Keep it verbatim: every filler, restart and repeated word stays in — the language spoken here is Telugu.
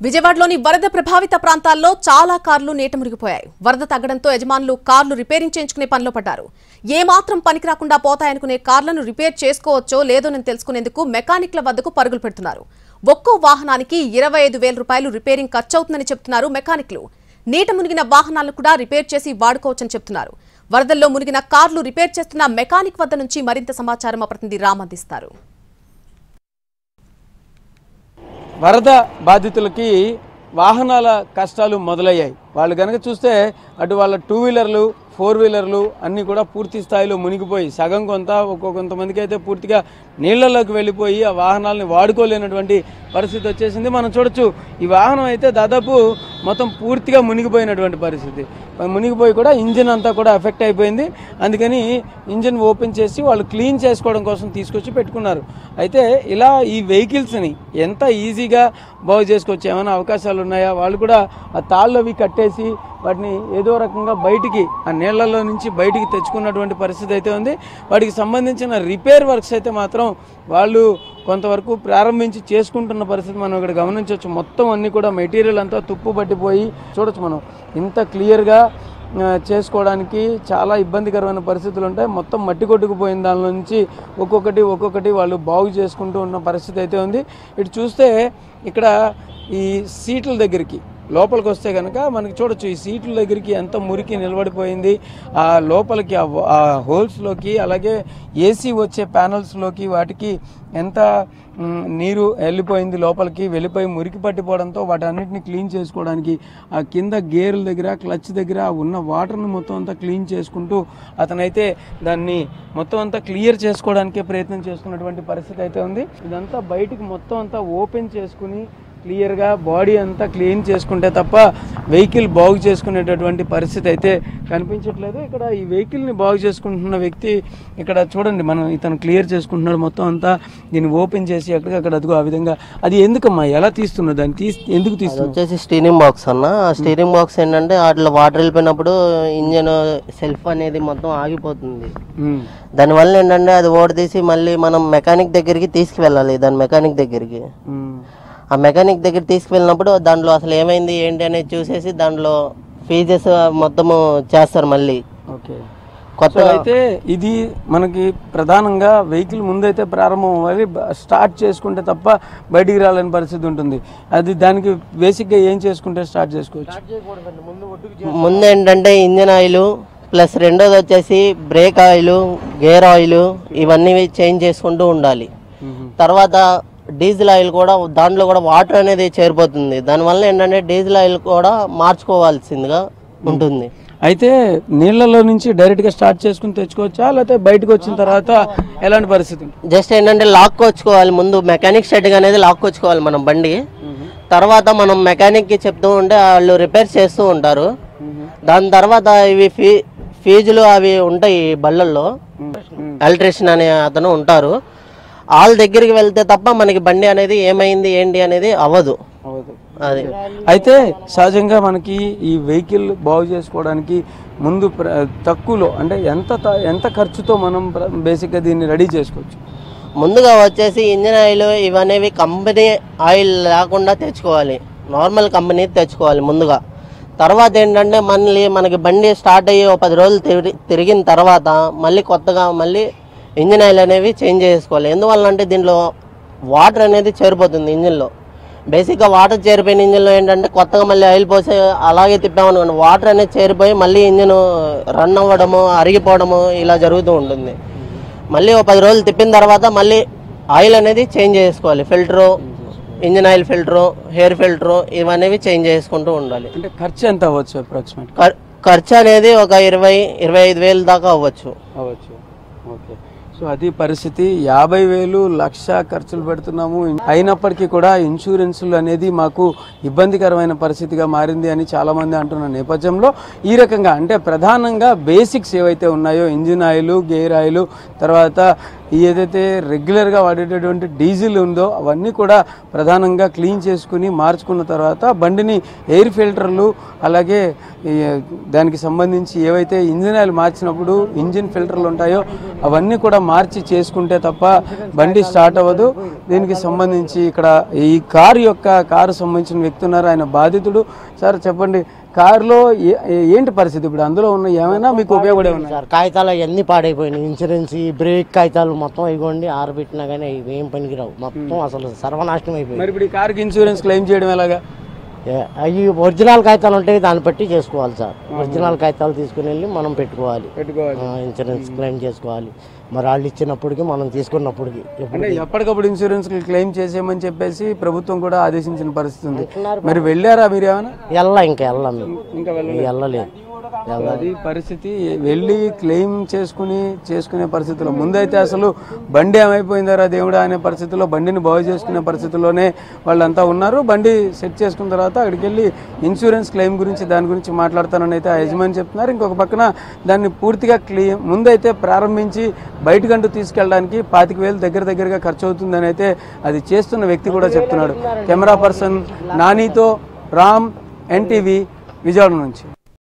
విజయవాడలోని వరద ప్రభావిత ప్రాంతాల్లో చాలా కార్లు నీట మునిగిపోయాయి. వరద తగ్గడంతో యజమానులు కార్లు రిపేరింగ్ చేయించుకునే పనిలో పడ్డారు. ఏ మాత్రం పనికి రాకుండా పోతాయనుకునే కార్లను రిపేర్ చేసుకోవచ్చో లేదోనని తెలుసుకునేందుకు మెకానిక్ల వద్దకు పరుగులు పెడుతున్నారు. ఒక్కో వాహనానికి ఇరవై ఐదు వేల రూపాయలు రిపేరింగ్ ఖర్చవుతుందని చెప్తున్నారు మెకానిక్లు. నీట మునిగిన వాహనాలను కూడా రిపేర్ చేసి వాడుకోవచ్చని చెప్తున్నారు. వరదల్లో మునిగిన కార్లు రిపేర్ చేస్తున్న మెకానిక్ వద్ద నుంచి మరింత సమాచారం మా ప్రతినిధి రామ్ అందిస్తారు. వరద బాధితులకి వాహనాల కష్టాలు మొదలయ్యాయి. వాళ్ళు కనుక చూస్తే అటు వాళ్ళ టూ వీలర్లు ఫోర్ వీలర్లు అన్నీ కూడా పూర్తి స్థాయిలో మునిగిపోయి సగం కొంత ఒక్కో కొంతమందికి అయితే పూర్తిగా నీళ్లలోకి వెళ్ళిపోయి ఆ వాహనాలని వాడుకోలేనటువంటి పరిస్థితి వచ్చేసింది. మనం చూడొచ్చు ఈ వాహనం అయితే దాదాపు మొత్తం పూర్తిగా మునిగిపోయినటువంటి పరిస్థితి. మునిగిపోయి కూడా ఇంజిన్ అంతా కూడా ఎఫెక్ట్ అయిపోయింది. అందుకని ఇంజిన్ ఓపెన్ చేసి వాళ్ళు క్లీన్ చేసుకోవడం కోసం తీసుకొచ్చి పెట్టుకున్నారు. అయితే ఇలా ఈ వెహికల్స్ని ఎంత ఈజీగా బాగు చేసుకోవచ్చు, ఏమైనా అవకాశాలు ఉన్నాయా? వాళ్ళు కూడా ఆ తాళ్ళు అవి కట్టేసి వాటిని ఏదో రకంగా బయటికి ఆ నీళ్లలో నుంచి బయటికి తెచ్చుకున్నటువంటి పరిస్థితి అయితే ఉంది. వాటికి సంబంధించిన రిపేర్ వర్క్స్ అయితే మాత్రం వాళ్ళు కొంతవరకు ప్రారంభించి చేసుకుంటున్న పరిస్థితి మనం ఇక్కడ గమనించవచ్చు. మొత్తం అన్నీ కూడా మెటీరియల్ అంతా తుప్పు పట్టిపోయి చూడొచ్చు మనం. ఇంత క్లియర్గా చేసుకోవడానికి చాలా ఇబ్బందికరమైన పరిస్థితులు ఉంటాయి. మొత్తం మట్టి కొట్టుకుపోయిన దాని నుంచి ఒక్కొక్కటి ఒక్కొక్కటి వాళ్ళు బాగు చేసుకుంటూ ఉన్న పరిస్థితి అయితే ఉంది. ఇటు చూస్తే ఇక్కడ ఈ సీట్ల దగ్గరికి లోపలికి వస్తే కనుక మనకి చూడొచ్చు ఈ సీట్ల దగ్గరికి ఎంత మురికి నిలబడిపోయింది. ఆ లోపలికి ఆ హోల్స్లోకి అలాగే ఏసీ వచ్చే ప్యానల్స్లోకి వాటికి ఎంత నీరు వెళ్ళిపోయింది, లోపలికి వెళ్ళిపోయి మురికి పట్టిపోవడంతో వాటన్నిటిని క్లీన్ చేసుకోవడానికి ఆ కింద గేర్ల దగ్గర క్లచ్ దగ్గర ఉన్న వాటర్ని మొత్తం అంతా క్లీన్ చేసుకుంటూ అతనైతే దాన్ని మొత్తం అంతా క్లియర్ చేసుకోవడానికే ప్రయత్నం చేస్తున్నటువంటి పరిస్థితి అయితే ఉంది. ఇదంతా బయటికి మొత్తం అంతా ఓపెన్ చేసుకుని క్లియర్గా బాడీ అంతా క్లీన్ చేసుకుంటే తప్ప వెహికల్ బాగు చేసుకునేటటువంటి పరిస్థితి అయితే కనిపించట్లేదు. ఇక్కడ ఈ వెహికల్ని బాగు చేసుకుంటున్న వ్యక్తి ఇక్కడ చూడండి, మనం ఇతను క్లియర్ చేసుకుంటున్నాడు మొత్తం అంతా. దీన్ని ఓపెన్ చేసి ఎక్కడికక్కడ అదిగో ఆ విధంగా. అది ఎందుకమ్మా ఎలా తీస్తున్నా దాన్ని తీసి ఎందుకు తీస్తున్నా? వచ్చేసి స్టీరింగ్ బాక్స్ అన్న. స్టీరింగ్ బాక్స్ ఏంటంటే వాటిలో వాటర్ వెళ్ళిపోయినప్పుడు ఇంజన్ సెల్ఫ్ అనేది మొత్తం ఆగిపోతుంది. దానివల్ల ఏంటంటే అది ఓడి తీసి మళ్ళీ మనం మెకానిక్ దగ్గరికి తీసుకువెళ్ళాలి. దాని మెకానిక్ దగ్గరికి ఆ మెకానిక్ దగ్గర తీసుకువెళ్ళినప్పుడు దాంట్లో అసలు ఏమైంది ఏంటి అనేది చూసేసి దాంట్లో ఫీజెస్ మొత్తము చేస్తారు మళ్ళీ. ఓకే, కొత్త అయితే ఇది మనకి ప్రధానంగా వెహికల్ ముందైతే ప్రారంభం అవ్వాలి, స్టార్ట్ చేసుకుంటే తప్ప బయటికి రాలేని పరిస్థితి ఉంటుంది. అది దానికి బేసిక్గా ఏం చేసుకుంటే స్టార్ట్ చేసుకోవచ్చు? ముందు ఏంటంటే ఇంజన్ ఆయిల్ ప్లస్ రెండోది వచ్చేసి బ్రేక్ ఆయిల్, గేర్ ఆయిల్ ఇవన్నీ చేంజ్ చేసుకుంటూ ఉండాలి. తర్వాత డీజిల్ ఆయిల్ కూడా దాంట్లో కూడా వాటర్ అనేది చేరిపోతుంది. దానివల్ల ఏంటంటే డీజిల్ ఆయిల్ కూడా మార్చుకోవాల్సిందిగా ఉంటుంది. అయితే నీళ్లలో నుంచి డైరెక్ట్గా స్టార్ట్ చేసుకుని తెచ్చుకోవచ్చా, లేకపోతే బయటకు వచ్చిన తర్వాత ఎలాంటి పరిస్థితి? జస్ట్ ఏంటంటే లాక్కొచ్చుకోవాలి. ముందు మెకానిక్ షెడ్ అనేది లాక్కొచ్చుకోవాలి మనం బండి. తర్వాత మనం మెకానిక్కి చెప్తూ ఉంటే వాళ్ళు రిపేర్ చేస్తూ ఉంటారు. దాని తర్వాత ఇవి ఫీ ఫీజులు అవి ఉంటాయి బళ్ళల్లో. ఎలక్ట్రీషియన్ అనే అతను ఉంటారు. వాళ్ళ దగ్గరికి వెళ్తే తప్ప మనకి బండి అనేది ఏమైంది ఏంటి అనేది అవ్వదు. అది అయితే సహజంగా మనకి ఈ వెహికల్ బాగు చేసుకోవడానికి ముందు తక్కువలో అంటే ఎంత ఎంత ఖర్చుతో మనం బేసిక్గా దీన్ని రెడీ చేసుకోవచ్చు? ముందుగా వచ్చేసి ఇంజిన్ ఆయిల్ ఇవనేవి కంపెనీ ఆయిల్ లేకుండా తెచ్చుకోవాలి. నార్మల్ కంపెనీ తెచ్చుకోవాలి ముందుగా. తర్వాత ఏంటంటే మళ్ళీ మనకి బండి స్టార్ట్ అయ్యి ఒక పది రోజులు తిరిగి తిరిగిన తర్వాత మళ్ళీ కొత్తగా మళ్ళీ ఇంజిన్ ఆయిల్ అనేవి చేంజ్ చేసుకోవాలి. ఎందువల్ల అంటే దీంట్లో వాటర్ అనేది చేరిపోతుంది ఇంజిన్లో. బేసిక్గా వాటర్ చేరిపోయిన ఇంజిన్లో ఏంటంటే కొత్తగా మళ్ళీ ఆయిల్ పోసి అలాగే తిప్పామనుకోండి వాటర్ అనేది చేరిపోయి మళ్ళీ ఇంజిన్ రన్ అవ్వడము అరిగిపోవడము ఇలా జరుగుతూ ఉంటుంది. మళ్ళీ ఒక పది రోజులు తిప్పిన తర్వాత మళ్ళీ ఆయిల్ అనేది చేంజ్ చేసుకోవాలి. Filter, engine oil filter, air filter ఇవన్నీ చేంజ్ చేసుకుంటూ ఉండాలి. అంటే ఖర్చు ఎంత అవ్వచ్చు అప్రాక్సిమేట్? ఖర్చు అనేది ఒక ఇరవై ఇరవై ఐదు వేలు దాకా అవ్వచ్చు అవ్వచ్చు ఓకే, సో అది పరిస్థితి. యాభై వేలు లక్ష ఖర్చులు పెడుతున్నాము, అయినప్పటికీ కూడా ఇన్సూరెన్సులు అనేది మాకు ఇబ్బందికరమైన పరిస్థితిగా మారింది అని చాలామంది అంటున్న నేపథ్యంలో ఈ రకంగా అంటే ప్రధానంగా బేసిక్స్ ఏవైతే ఉన్నాయో ఇంజిన్ ఆయిల్, గేర్ ఆయిల్, తర్వాత ఈ ఏదైతే రెగ్యులర్గా వాడేటటువంటి డీజిల్ ఉందో అవన్నీ కూడా ప్రధానంగా క్లీన్ చేసుకుని మార్చుకున్న తర్వాత బండిని ఎయిర్ ఫిల్టర్లు అలాగే ఈ దానికి సంబంధించి ఏవైతే ఇంజిన్ ఆయిల్ మార్చినప్పుడు ఇంజిన్ ఫిల్టర్లు ఉంటాయో అవన్నీ కూడా మార్చి చేసుకుంటే తప్ప బండి స్టార్ట్ అవ్వదు. దీనికి సంబంధించి ఇక్కడ ఈ కారు యొక్క కారు సంబంధించిన వ్యక్తి ఉన్నారు, ఆయన బాధితుడు. సార్ చెప్పండి, కారులో ఏంటి పరిస్థితి ఇప్పుడు? అందులో ఉన్న ఏమైనా మీకు ఉపయోగపడే ఉన్నాయి సార్? కాగితాలు అవన్నీ పాడైపోయినాయి, ఇన్సూరెన్స్ ఈ బ్రేక్ కాగితాలు మొత్తం ఇవ్వండి ఆరబెట్టినా కానీ ఇవి ఏం పనికిరావు, మొత్తం అసలు సర్వనాశనం అయిపోయింది. మరి ఇప్పుడు ఈ కార్కి ఇన్సూరెన్స్ క్లెయిమ్ చేయడం ఎలాగా? అవి ఒరిజినల్ కాగితాలు ఉంటాయి, దాన్ని బట్టి చేసుకోవాలి సార్. ఒరిజినల్ కాగితాలు తీసుకుని వెళ్ళి మనం పెట్టుకోవాలి, ఇన్సూరెన్స్ క్లెయిమ్ చేసుకోవాలి. మరి వాళ్ళు ఇచ్చినప్పటికీ మనం తీసుకున్నప్పటికీ అంటే ఎప్పటికప్పుడు ఇన్సూరెన్స్ క్లెయిమ్ చేసేయమని చెప్పేసి ప్రభుత్వం కూడా ఆదేశించిన పరిస్థితి ఉంది. మరి వెళ్ళారా మీరు ఏమైనా? వెళ్ళా ఇంకా వెళ్ళాం మేము, ఇంకా వెళ్ళలేదు. అది పరిస్థితి. వెళ్ళి క్లెయిమ్ చేసుకుని చేసుకునే పరిస్థితిలో ముందైతే అసలు బండి ఏమైపోయిందారా దేవుడా అనే పరిస్థితిలో బండిని బాగు చేసుకునే పరిస్థితిలోనే వాళ్ళంతా ఉన్నారు. బండి సెట్ చేసుకున్న తర్వాత అక్కడికి వెళ్ళి ఇన్సూరెన్స్ క్లెయిమ్ గురించి దాని గురించి మాట్లాడతానని అయితే ఆ యజమాని చెప్తున్నారు. ఇంకొక పక్కన దాన్ని పూర్తిగా క్లెయిమ్ ముందైతే ప్రారంభించి బయటకంటూ తీసుకెళ్ళడానికి పాతిక వేలు దగ్గర దగ్గరగా ఖర్చు అవుతుందని అయితే అది చేస్తున్న వ్యక్తి కూడా చెప్తున్నాడు. కెమెరా పర్సన్ నానితో రామ్, ఎన్టీవీ, విజయవాడ నుంచి.